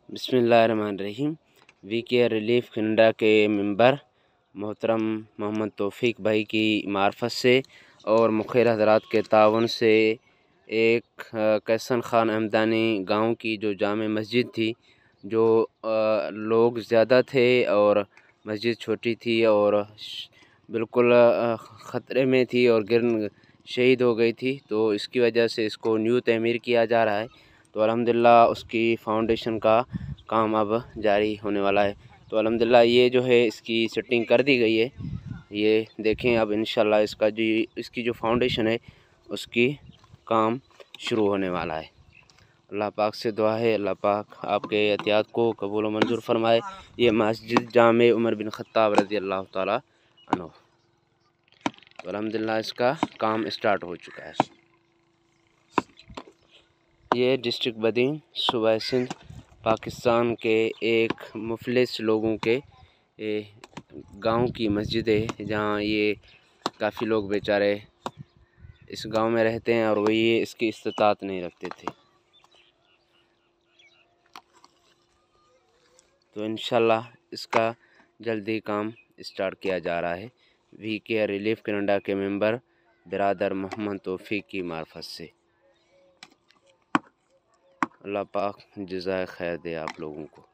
بسم اللہ الرحمن الرحیم۔ وی کے ریلیف کینیڈا کے ممبر محترم محمد توفیق بھائی کی معرفت سے اور مخیر حضرات کے تعاون سے ایک کیسن خان احمدانی گاؤں کی جو جامع مسجد تھی، جو لوگ زیادہ تھے اور مسجد چھوٹی تھی اور بالکل خطرے میں تھی اور شہید ہو گئی تھی، تو اس کی وجہ سے اس کو نیو تعمیر کیا جا رہا ہے۔ تو الحمدللہ اس کی فاؤنڈیشن کا کام اب جاری ہونے والا ہے۔ تو الحمدللہ یہ جو ہے اس کی سیٹنگ کر دی گئی ہے، یہ دیکھیں اب انشاءاللہ اس کی جو فاؤنڈیشن ہے اس کی کام شروع ہونے والا ہے۔ اللہ پاک سے دعا ہے اللہ پاک آپ کے احتیاط کو قبول و منظور فرمائے۔ یہ مسجد جامع عمر بن خطاب رضی اللہ تعالیٰ عنہ۔ تو الحمدللہ اس کا کام اسٹارٹ ہو چکا ہے۔ یہ ڈسٹرکٹ بدین صوبہ سندھ پاکستان کے ایک مفلس لوگوں کے گاؤں کی مسجد ہے، جہاں یہ کافی لوگ بیچارے اس گاؤں میں رہتے ہیں اور وہ یہ اس کی استطاعت نہیں رکھتے تھے۔ تو انشاءاللہ اس کا جلدی کام اسٹارٹ کیا جا رہا ہے وی کے ریلیف کینیڈا کے ممبر برادر محمد توفیق کی معرفت سے۔ اللہ پاک جزائے خیر دے آپ لوگوں کو۔